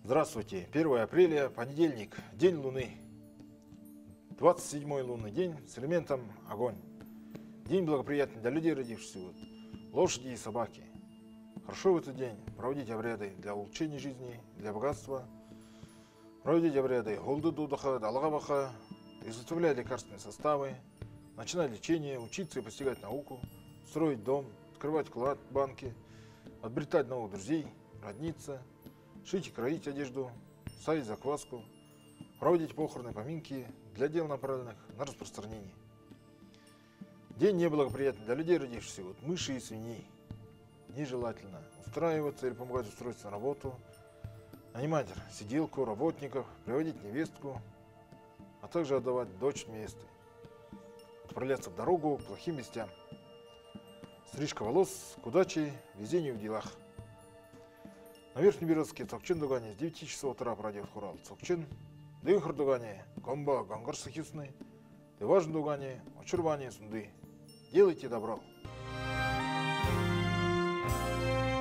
Здравствуйте. 1 апреля, понедельник, день Луны. 27-й лунный день с элементом огонь. День благоприятный для людей, родившихся лошади и собаки. Хорошо в этот день проводить обряды для улучшения жизни, для богатства. Проводить обряды голды дудаха, далгаваха, изготовлять лекарственные составы, начинать лечение, учиться и постигать науку, строить дом, открывать клад, банки, обретать новых друзей, родниться, шить и кроить одежду, ставить закваску, проводить похороны, поминки для дел, направленных на распространение. День неблагоприятный для людей, родившихся от мыши и свиней. Нежелательно устраиваться или помогать устроиться на работу, нанимать сиделку, работников, приводить невестку, а также отдавать дочь невесты, отправляться в дорогу к плохим вестям. Стрижка волос к удаче, везению в делах. На Верхнебиржске Цокчин Дугане с 9 часов утра пройдет хурал Цокчин, Дыхр Дугане, Гомба, Гангар Сахисны, Дыважн Дугане, Очурване Сунды. Делайте добро.